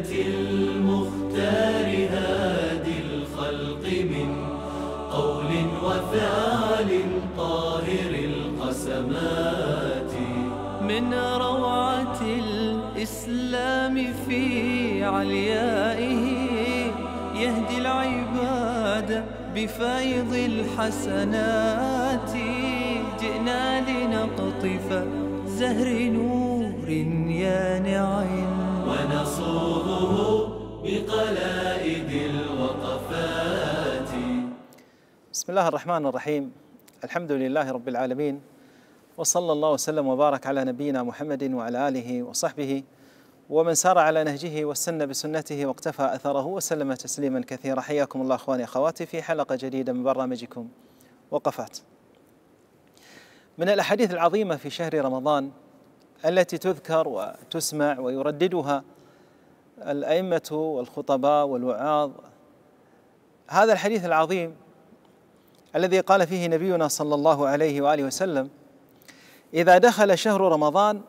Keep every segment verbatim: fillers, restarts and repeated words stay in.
المختار هادي الخلق من قول وفعل طاهر القسمات. من روعة الإسلام في عليائه يهدي العباد بفيض الحسنات. جئنا لنقطف زهر نور يانع ونصوغه بقلائد الوقفات. بسم الله الرحمن الرحيم. الحمد لله رب العالمين، وصلى الله وسلم وبارك على نبينا محمد وعلى آله وصحبه ومن سار على نهجه واستنى بسنته واقتفى أثره وسلم تسليما كثيرا. حياكم الله أخواني أخواتي في حلقة جديدة من برنامجكم وقفات. من الأحاديث العظيمة في شهر رمضان التي تذكر وتسمع ويرددها الأئمة والخطباء والوعاظ هذا الحديث العظيم الذي قال فيه نبينا صلى الله عليه وآله وسلم: إذا دخل شهر رمضان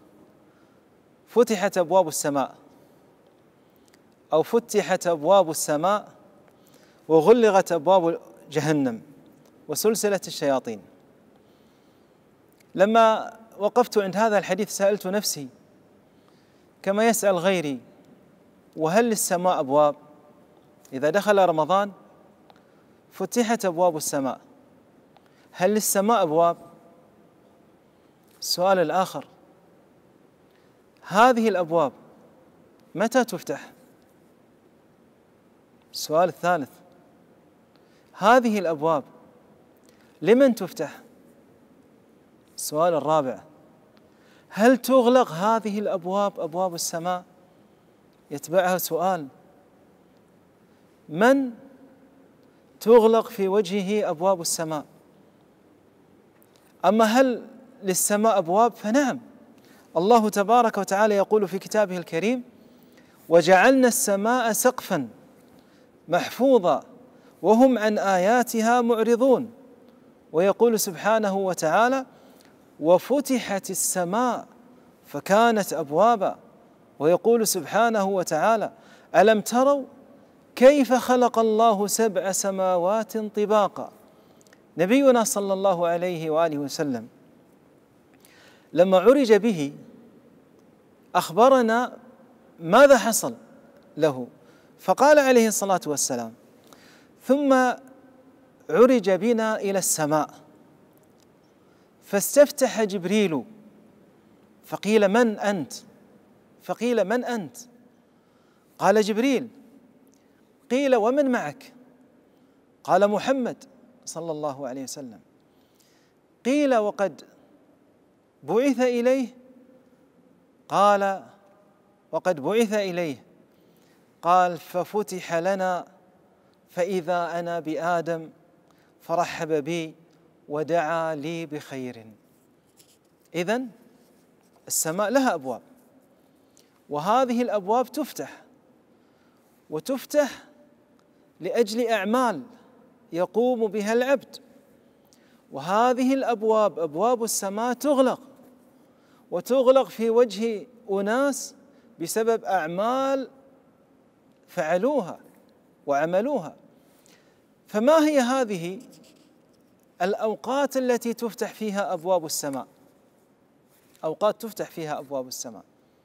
فتحت أبواب السماء، أو فتحت أبواب السماء وغلقت أبواب جهنم وسلسلة الشياطين. لما وقفت عند هذا الحديث سألت نفسي كما يسأل غيري: وهل للسماء أبواب؟ إذا دخل رمضان فتحت أبواب السماء، هل للسماء أبواب؟ السؤال الآخر: هذه الأبواب متى تفتح؟ السؤال الثالث: هذه الأبواب لمن تفتح؟ السؤال الرابع: هل تغلق هذه الأبواب أبواب السماء؟ يتبعها سؤال: من تغلق في وجهه أبواب السماء؟ أما هل للسماء أبواب؟ فنعم، الله تبارك وتعالى يقول في كتابه الكريم: وجعلنا السماء سقفا محفوظا وهم عن آياتها معرضون. ويقول سبحانه وتعالى: وفتحت السماء فكانت أبوابا. ويقول سبحانه وتعالى: ألم تروا كيف خلق الله سبع سماوات طباقا. نبينا صلى الله عليه وآله وسلم لما عرج به أخبرنا ماذا حصل له، فقال عليه الصلاة والسلام: ثم عرج بنا إلى السماء فاستفتح جبريل فقيل: من أنت؟ فقيل: من أنت؟ قال: جبريل. قيل: ومن معك؟ قال: محمد صلى الله عليه وسلم. قيل: وقد بعث إليه؟ قال: وقد بعث إليه. قال: ففتح لنا فإذا أنا بآدم فرحب بي ودعا لي بخير. إذن السماء لها أبواب، وهذه الأبواب تفتح، وتفتح لأجل أعمال يقوم بها العبد. وهذه الأبواب أبواب السماء تغلق، وتغلق في وجه أناس بسبب أعمال فعلوها وعملوها. فما هي هذه الأوقات التي تفتح فيها أبواب السماء؟ أوقات تفتح فيها أبواب السماء.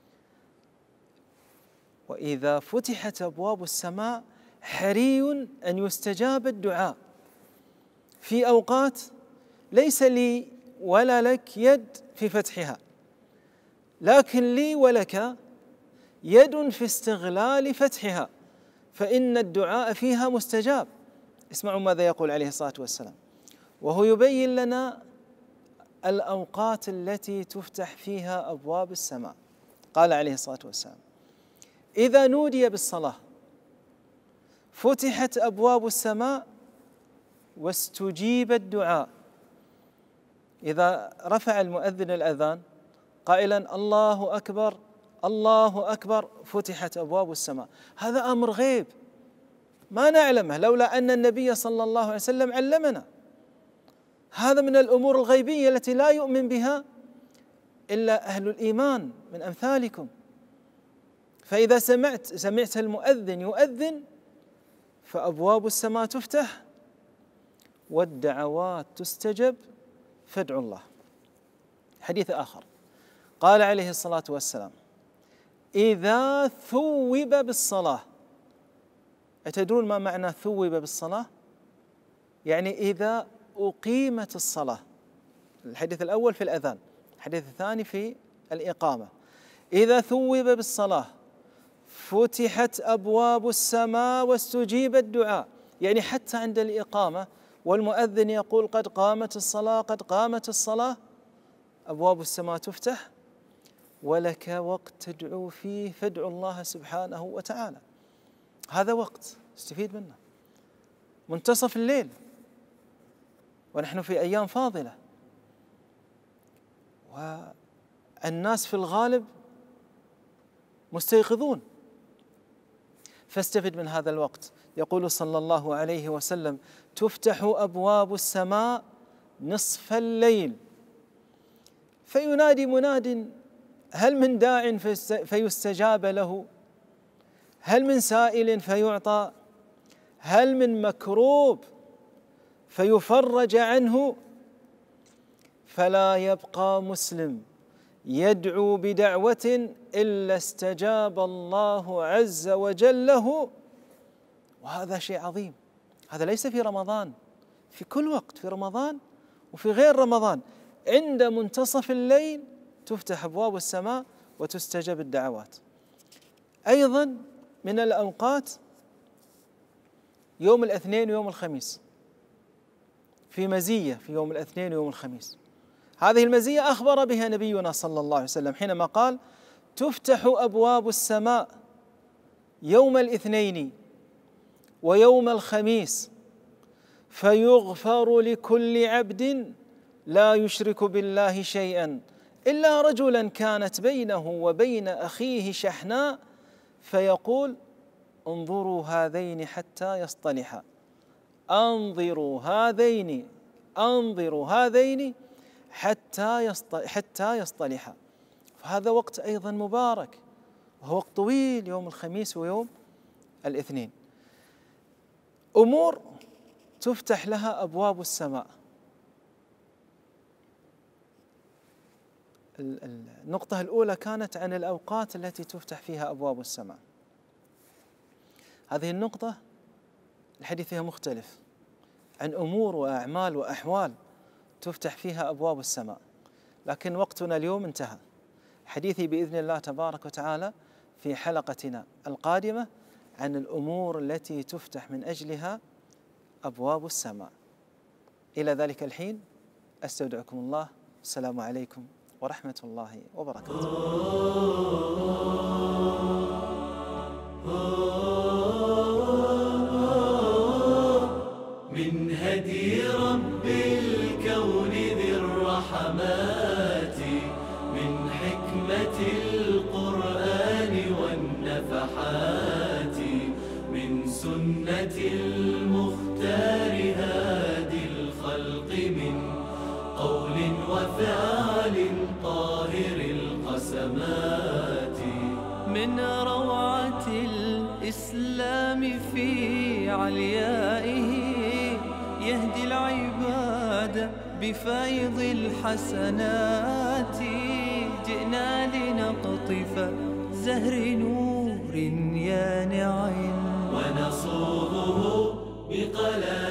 وإذا فتحت أبواب السماء حري أن يستجاب الدعاء في أوقات ليس لي ولا لك يد في فتحها، لكن لي ولك يد في استغلال فتحها، فإن الدعاء فيها مستجاب. اسمعوا ماذا يقول عليه الصلاة والسلام وهو يبين لنا الأوقات التي تفتح فيها أبواب السماء. قال عليه الصلاة والسلام: إذا نودي بالصلاة فتحت أبواب السماء واستجيب الدعاء. إذا رفع المؤذن الأذان قائلا: الله أكبر الله أكبر، فتحت أبواب السماء. هذا أمر غيب ما نعلمه لولا أن النبي صلى الله عليه وسلم علمنا. هذا من الأمور الغيبية التي لا يؤمن بها إلا أهل الإيمان من أمثالكم. فإذا سمعت سمعت المؤذن يؤذن فأبواب السماء تفتح والدعوات تستجب فادعوا الله. حديث آخر قال عليه الصلاة والسلام: إذا ثوب بالصلاة. أتدرون ما معنى ثوب بالصلاة؟ يعني إذا أقيمت الصلاة. الحديث الأول في الأذان، الحديث الثاني في الإقامة. إذا ثوب بالصلاة فتحت أبواب السماء واستجيب الدعاء. يعني حتى عند الإقامة والمؤذن يقول قد قامت الصلاة قد قامت الصلاة، أبواب السماء تفتح ولك وقت تدعو فيه فادعوا الله سبحانه وتعالى. هذا وقت استفيد منه، منتصف الليل ونحن في أيام فاضلة والناس في الغالب مستيقظون، فاستفد من هذا الوقت. يقول صلى الله عليه وسلم: تفتح أبواب السماء نصف الليل فينادي مناد: هل من داع فيستجاب له؟ هل من سائل فيعطى؟ هل من مكروب فيفرج عنه؟ فلا يبقى مسلم يدعو بدعوة إلا استجاب الله عز وجل له. وهذا شيء عظيم. هذا ليس في رمضان، في كل وقت، في رمضان وفي غير رمضان. عند منتصف الليل تفتح أبواب السماء وتستجب الدعوات. أيضا من الأوقات يوم الاثنين ويوم الخميس، في مزية في يوم الاثنين ويوم الخميس. هذه المزية أخبر بها نبينا صلى الله عليه وسلم حينما قال: تفتح أبواب السماء يوم الاثنين ويوم الخميس فيغفر لكل عبد لا يشرك بالله شيئا إلا رجلا كانت بينه وبين أخيه شحناء فيقول: انظروا هذين حتى يصطلحا، انظروا هذين انظروا هذين حتى حتى يصطلحا. فهذا وقت أيضا مبارك، وهو وقت طويل، يوم الخميس ويوم الاثنين. أمور تفتح لها أبواب السماء. النقطة الأولى كانت عن الأوقات التي تفتح فيها أبواب السماء. هذه النقطة الحديث فيها مختلف عن أمور وأعمال وأحوال تفتح فيها أبواب السماء، لكن وقتنا اليوم انتهى. حديثي بإذن الله تبارك وتعالى في حلقتنا القادمة عن الأمور التي تفتح من أجلها أبواب السماء. إلى ذلك الحين أستودعكم الله، السلام عليكم ورحمة الله وبركاته. من هدي رب الكون ذي الرحمات، من حكمة القرآن والنفحات، من سنة المختار هادي الخلق، من قول وفعل طاهر القسمات، من روعة الإسلام في عليائه يهدي العباد بفيض الحسنات. جئنا لنقطف زهر نور يانع ونصوغه بقلم